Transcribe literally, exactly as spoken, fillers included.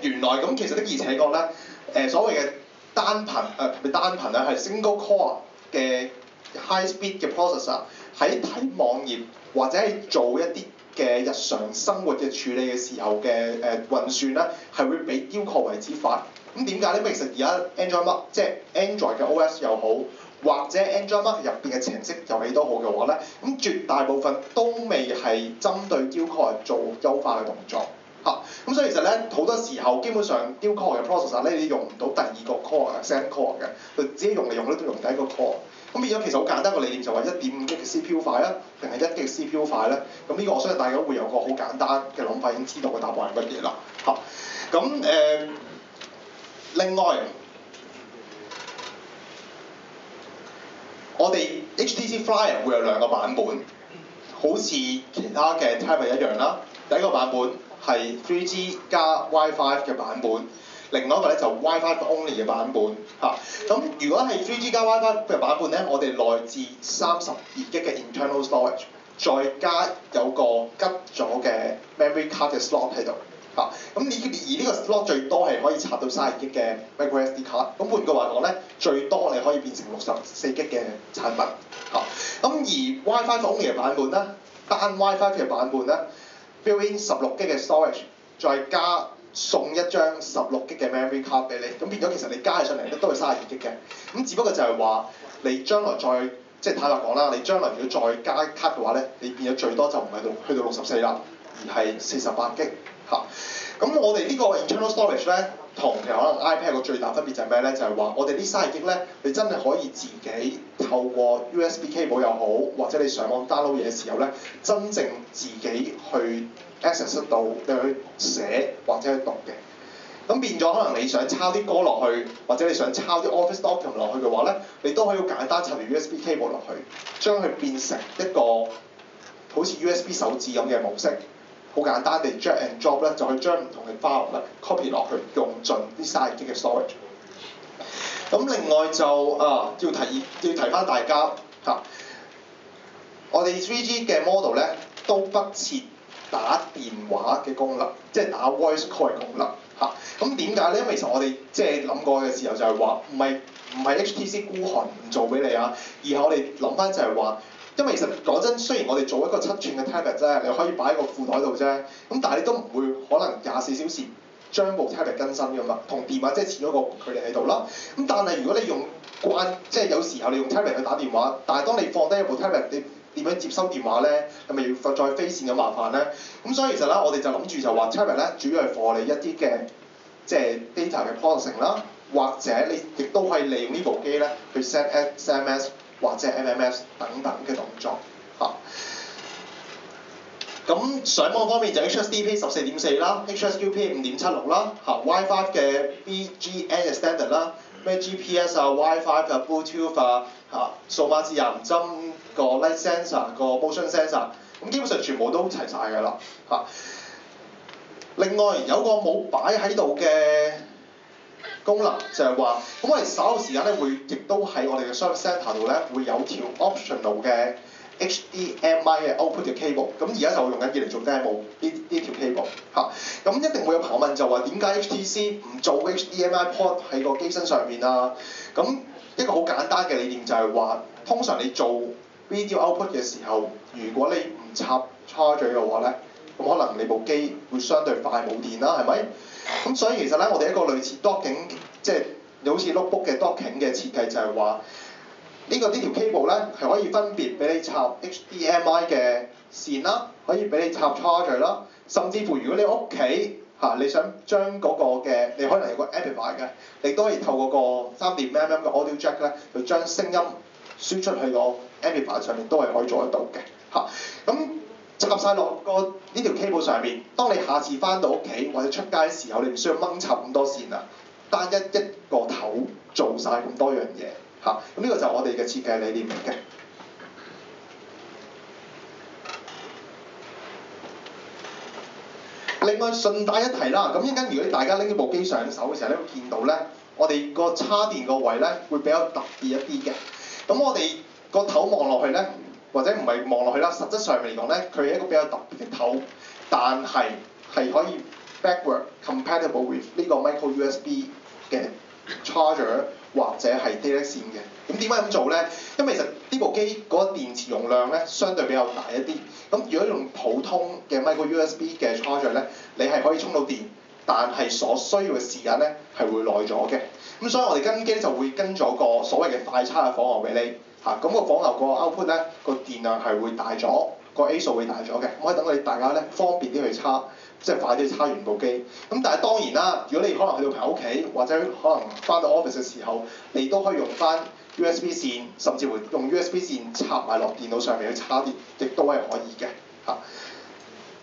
原來咁其實的而且確咧，誒所謂嘅單頻誒唔係單頻啊，係 single core 嘅 high speed 嘅 processor 喺睇網頁或者係做一啲嘅日常生活嘅處理嘅時候嘅誒、呃、運算咧，係會比 dual core 為之快。咁點解咧？因為其實而家 Android Mark 即係 Android 嘅 O S 又好，或者 Android Mark 入邊嘅程式遊戲都好嘅話咧，咁絕大部分都未係針對 dual core 做優化嘅動作嚇。咁、啊、所以其實咧好多時候基本上 dual core 嘅 processor 咧，你用唔到第二個 core 嘅 second core 嘅，佢只係用嚟用咧都用第一個 core。咁變咗其實好簡單個理念就話一點五 G 嘅 C P U 快啊，定係一 G 嘅 C P U 快咧？咁呢個我相信大家會有個好簡單嘅諗法，已經知道個答案係乜嘢啦嚇。咁、啊、誒、呃，另外我哋 H T C Flyer 會有兩個版本，好似其他嘅 tablet 一樣啦。第一個版本係 three G 加 WiFi 嘅版本。另外一個咧就 WiFi only 嘅版本嚇，咁、啊、如果係 three G 加 WiFi 嘅版本咧，我哋內置三十二 G 嘅 internal storage，再加有個吉咗嘅 memory card 嘅 slot 喺度嚇，咁、啊、而而呢個 slot 最多係可以插到三十二 G 嘅 micro S D 卡，咁換句話講咧，最多你可以變成六十四 G 嘅產品嚇，咁、啊、而 WiFi only 嘅版本咧，單 WiFi 嘅版本咧 built in 十六 G 嘅 storage， 再加送一張十六 G 嘅 memory card 俾你，咁變咗其實你加起上嚟咧都係三十二 G 嘅，咁只不過就係話你將來再即係坦白講啦，你將來如果再加卡嘅話咧，你變咗最多就唔係到去到六十四啦，而係四十八 G 嚇。咁我哋呢個 internal storage 咧，同其實可能 iPad 個最大分別就係咩咧？就係話我哋呢三十 G 咧，你真係可以自己透過 U S B cable 又好，或者你上網 download 嘢嘅時候咧，真正自己去 access 得到，你去寫或者去讀嘅。咁變咗可能你想抄啲歌落去，或者你想抄啲 Office document 落去嘅話咧，你都可以好簡單插條 U S B cable 落去，將佢變成一個好似 U S B 手指咁嘅模式。好簡單地 drag and drop 咧，就可以將唔同嘅 file 咧 copy 落去，用盡啲三十 G 嘅 storage。咁另外就啊，要提要提翻大家嚇、啊，我哋 three G 嘅 model 咧都不設打電話嘅功能，即係打 voice call 嘅功能嚇。咁點解咧？因為其實我哋即係諗過嘅時候就係話，唔係唔係 H T C 孤寒唔做俾你啊，而係我哋諗翻就係話。因為其實講真，雖然我哋做一個七寸嘅 tablet 啫，你可以擺喺個褲袋度啫，咁但係你都唔會可能廿四小時將部 tablet 更新㗎嘛，同電話即係遲咗個距離喺度啦。咁但係如果你用慣，即係有時候你用 tablet 去打電話，但係當你放低一部 tablet，你點樣接收電話咧？係咪要再飛線咁麻煩咧？咁所以其實咧，我哋就諗住就話 tablet 咧，主要係 for 你一啲嘅即係 data 嘅 processing 啦，或者你亦都可以利用呢部機咧去 send S M S。或者 M M S 等等嘅動作嚇。咁、啊、上網方面就 H S D P 十四點四啦 ，H S Q P 五點七六啦，嚇、啊、WiFi 嘅 B G N 嘅 standard 啦，咩 G P S 啊、WiFi 啊、Bluetooth 啊、嚇數碼智能針個 light sensor 個 motion sensor，咁基本上全部都齊晒㗎啦嚇。另外有個冇擺喺度嘅功能就係話，咁我哋稍後時間咧會，亦都喺我哋嘅 service centre 度咧會有條 optional 嘅 H D M I 嘅 output 嘅 cable， 咁而家就用緊嘢嚟做 demo 呢呢條 cable 嚇，咁一定會有朋友問就話點解 H T C 唔做 H D M I port 喺個機身上面啊？咁一個好簡單嘅理念就係話，通常你做 video output 嘅時候，如果你唔插 charger 嘅話咧，咁可能你部機會相對快冇電啦，係咪？咁所以其實咧，我哋一個類似 docking， 即係好似 notebook 嘅 docking 嘅設計就係話，呢個呢條 cable 咧係可以分別俾你插 H D M I 嘅線啦，可以俾你插 charger 啦，甚至乎如果你屋企嚇你想將嗰個嘅，你可能有個 amplifier 嘅，你都可以透過個三點五 mm 嘅 audio jack 咧，去將聲音輸出去個 amplifier 上面都係可以做得到嘅嚇。咁插晒落個呢條 cable 上面，當你下次翻到屋企或者出街嘅時候，你唔需要掹插咁多線啦，單一一個頭做晒咁多樣嘢嚇。咁呢個就係我哋嘅設計理念嚟嘅。另外順帶一提啦，咁一陣間如果大家拎呢部機上手嘅時候咧，會見到咧，我哋個叉電個位咧會比較特別一啲嘅。咁我哋個頭望落去咧，或者唔係望落去啦，實質上面嚟講咧，佢係一個比較特別嘅頭，但係係可以 backward compatible with 呢個 micro U S B 嘅 charger 或者係 data 線嘅。咁點解咁做咧？因為其實呢部機嗰個電池容量咧相對比較大一啲。咁如果用普通嘅 micro U S B 嘅 charger 咧，你係可以充到電，但係所需要嘅時間咧係會耐咗嘅。咁所以我哋跟機就會跟咗個所謂嘅快叉嘅仿牛俾你嚇。咁、個仿牛個 output 咧個電量係會大咗，個 A 數會大咗嘅。咁可以等你大家咧方便啲去叉。即係快啲叉完部機，咁但係當然啦，如果你可能去到朋友屋企，或者可能翻到 office 嘅時候，你都可以用翻 U S B 線，甚至乎用 U S B 線插埋落電腦上面去叉電，亦都係可以嘅嚇。